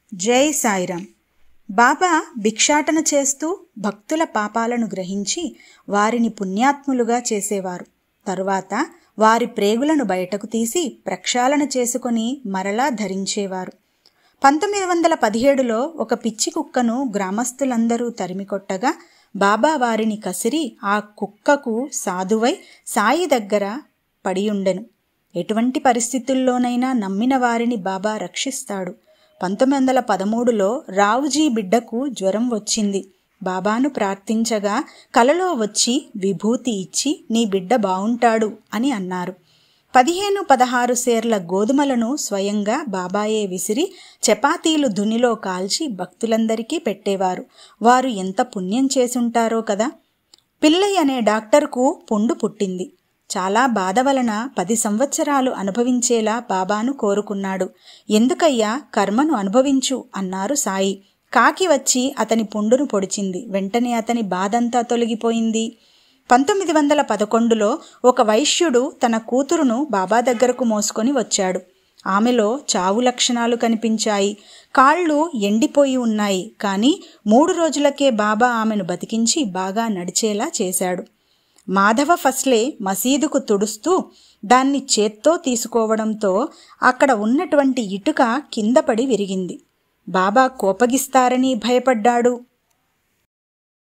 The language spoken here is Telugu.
జై సాయిరాం. బాబా భిక్షాటన చేస్తూ భక్తుల పాపాలను గ్రహించి వారిని పుణ్యాత్ములుగా చేసేవారు. తరువాత వారి ప్రేగులను బయటకు తీసి ప్రక్షాళన చేసుకొని మరలా ధరించేవారు. 1917లో ఒక పిచ్చి కుక్కను గ్రామస్తులందరూ తరిమికొట్టగా బాబా వారిని కసిరి ఆ కుక్కకు సాధువై సాయి దగ్గర పడియుండెను. ఎటువంటి పరిస్థితుల్లోనైనా నమ్మిన వారిని బాబా రక్షిస్తాడు. 1913లో రావుజీ బిడ్డకు జ్వరం వచ్చింది. బాబాను ప్రార్థించగా కలలో వచ్చి విభూతి ఇచ్చి నీ బిడ్డ బావుంటాడు అని అన్నారు. 15-16 సేర్ల గోధుమలను స్వయంగా బాబాయే విసిరి చపాతీలు దునిలో కాల్చి భక్తులందరికీ పెట్టేవారు. వారు ఎంత పుణ్యం చేసుంటారో కదా. పిల్లయ్య అనే డాక్టర్కు పుండు పుట్టింది. చాలా బాధ వలన 10 సంవత్సరాలు అనుభవించేలా బాబాను కోరుకున్నాడు. ఎందుకయ్యా, కర్మను అనుభవించు అన్నారు సాయి. కాకి వచ్చి అతని పుండును పొడిచింది. వెంటనే అతని బాధంతా తొలగిపోయింది. 1911లో ఒక వైశ్యుడు తన కూతురును బాబా దగ్గరకు మోసుకొని వచ్చాడు. ఆమెలో చావు లక్షణాలు కనిపించాయి. కాళ్ళు ఎండిపోయి ఉన్నాయి. కానీ 3 రోజులకే బాబా ఆమెను బతికించి బాగా నడిచేలా చేశాడు. మాధవ ఫస్లే మసీదుకు తుడుస్తూ దాన్ని చేత్తో తీసుకోవడంతో అక్కడ ఉన్నటువంటి ఇటుక కింద పడి విరిగింది. బాబా కోపగిస్తారని భయపడ్డాడు.